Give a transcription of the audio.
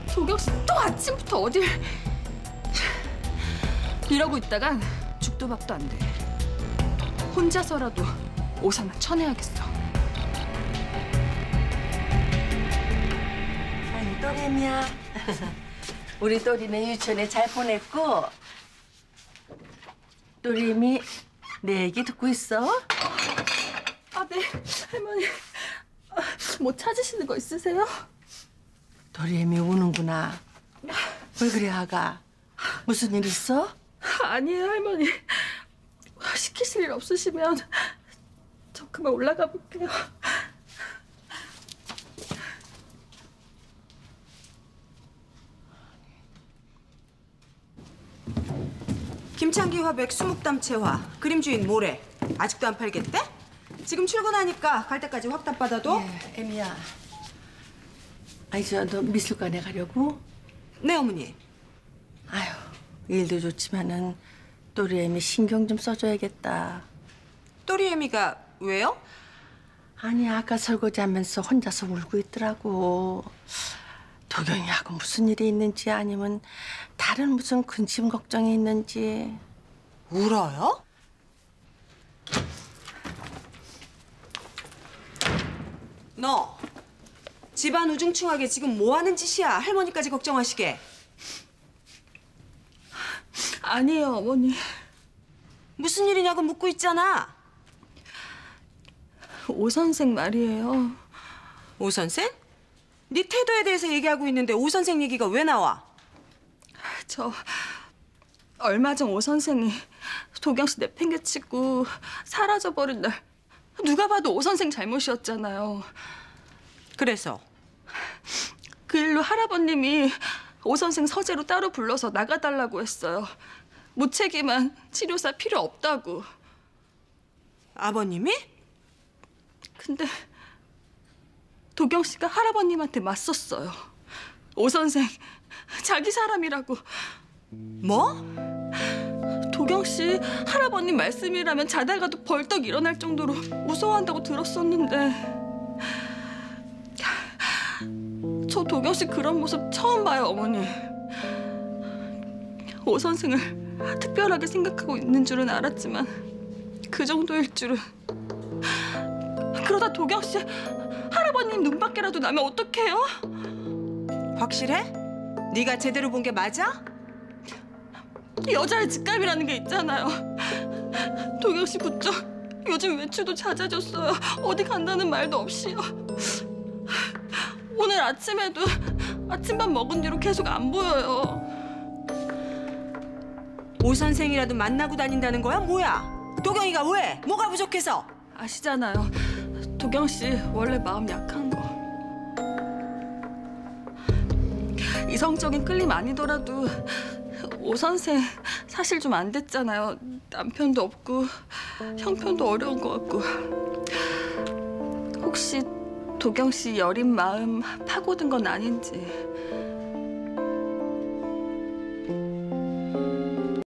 도경 씨 또 아침부터 어딜... 이러고 있다간 죽도 밥도 안 돼. 혼자서라도 옷 하나 쳐내야겠어. 아니, 또래미야. 우리 또리는 유치원에 잘 보냈고, 또리미 내 얘기 듣고 있어? 아, 네. 할머니, 뭐 찾으시는 거 있으세요? 또리미 우는구나. 왜 그래, 아가? 무슨 일 있어? 아니에요, 할머니. 시키실 일 없으시면 저 그만 올라가 볼게요. 김창기 화백 수묵담 채화 그림 주인 모래 아직도 안 팔겠대? 지금 출근하니까 갈 때까지 확답 받아도? 예, 애미야. 아니, 너 미술관에 가려고? 네, 어머니. 아유, 일도 좋지만은 또리 애미 신경 좀 써줘야겠다. 또리 애미가 왜요? 아니, 아까 설거지하면서 혼자서 울고 있더라고. 도경이하고 무슨 일이 있는지 아니면 다른 무슨 근심 걱정이 있는지. 울어요? 너 집안 우중충하게 지금 뭐 하는 짓이야? 할머니까지 걱정하시게. 아니에요, 어머니. 무슨 일이냐고 묻고 있잖아. 오 선생 말이에요. 오 선생? 네 태도에 대해서 얘기하고 있는데 오 선생 얘기가 왜 나와? 저 얼마 전 오 선생이 도경 씨 내팽개치고 사라져버린 날 누가 봐도 오 선생 잘못이었잖아요. 그래서? 그 일로 할아버님이 오 선생 서재로 따로 불러서 나가달라고 했어요. 무책임한 치료사 필요 없다고. 아버님이? 근데 도경 씨가 할아버님한테 맞섰어요. 오 선생 자기 사람이라고. 뭐? 도경 씨 할아버님 말씀이라면 자다가도 벌떡 일어날 정도로 무서워한다고 들었었는데 저 도경 씨 그런 모습 처음 봐요, 어머니. 오 선생을 특별하게 생각하고 있는 줄은 알았지만 그 정도일 줄은. 그러다 도경 씨 할아버님 눈밖에라도 나면 어떡해요? 확실해? 네가 제대로 본 게 맞아? 여자의 직감이라는 게 있잖아요. 도경 씨 부쩍 요즘 외출도 잦아졌어요. 어디 간다는 말도 없이요. 오늘 아침에도 아침밥 먹은 뒤로 계속 안 보여요. 오 선생이라도 만나고 다닌다는 거야? 뭐야? 도경이가 왜? 뭐가 부족해서? 아시잖아요. 도경 씨 원래 마음 약한 거. 이성적인 끌림 아니더라도 오 선생 사실 좀 안 됐잖아요. 남편도 없고 형편도 어려운 것 같고. 혹시 도경 씨 여린 마음 파고든 건 아닌지.